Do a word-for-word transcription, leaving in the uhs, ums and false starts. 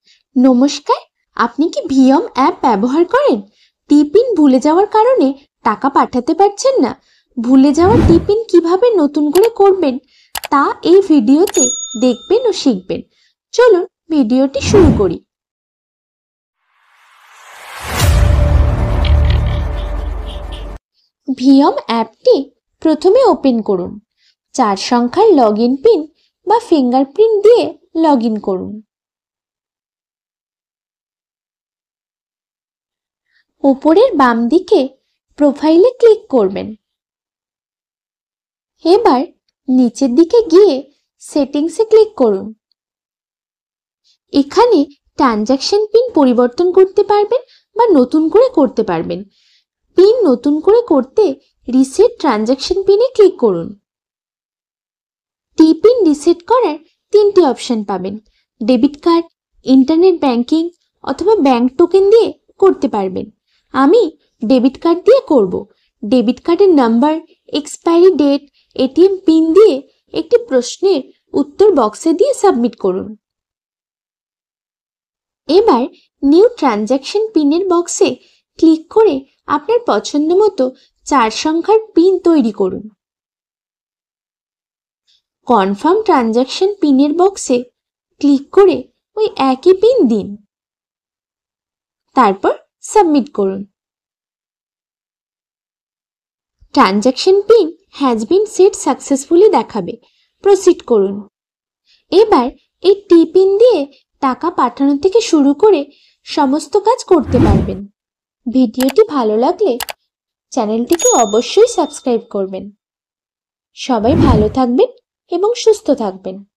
নমস্কার, আপনি কি ভিয়ম অ্যাপ ব্যবহার করেন? টিপিন ভুলে যাওয়ার কারণে টাকা পাঠাতে পারছেন না? ভুলে যাওয়া টিপিন কিভাবে নতুন করে করবেন তা এই ভিডিওতে দেখবেন ও শিখবেন। চলুন ভিডিওটি শুরু করি। ভিয়ম অ্যাপটি প্রথমে ওপেন করুন। চার সংখ্যার লগইন পিন বা ফিঙ্গারপ্রিন্ট দিয়ে লগইন করুন। উপরের বাম দিকে প্রোফাইলে ক্লিক করবেন। এবার নিচের দিকে গিয়ে সেটিংসে ক্লিক করুন। এখানে ট্রানজ্যাকশন পিন পরিবর্তন করতে পারবেন বা নতুন করে করতে পারবেন। পিন নতুন করে করতে রিসেট ট্রানজ্যাকশন পিনে ক্লিক করুন। টিপিন রিসেট করার তিনটি অপশন পাবেন। ডেবিট কার্ড, ইন্টারনেট ব্যাংকিং অথবা ব্যাংক টোকেন দিয়ে করতে পারবেন। আমি ডেবিট কার্ড দিয়ে করব। ডেবিট কার্ডের number, expiry date, ATM pin দিয়ে একটি প্রশ্নের উত্তর বক্সে দিয়ে সাবমিট করুন। এবার নিউ ট্রানজ্যাকশন পিনের বক্সে ক্লিক করে আপনার পছন্দ মতো চার সংখ্যার পিন তৈরি করুন। কনফার্ম ট্রানজ্যাকশন পিনের বক্সে ক্লিক করে ওই একই পিন দিন, তারপর সাবমিট করুন। Transaction pin has been set successfully দেখাবে। প্রসিড করুন। এবার এই টি পিন দিয়ে টাকা পাঠানো থেকে শুরু করে সমস্ত কাজ করতে পারবেন। ভিডিওটি ভালো লাগলে চ্যানেলটিকে অবশ্যই সাবস্ক্রাইব করবেন। সবাই ভালো থাকবেন এবং সুস্থ থাকবেন।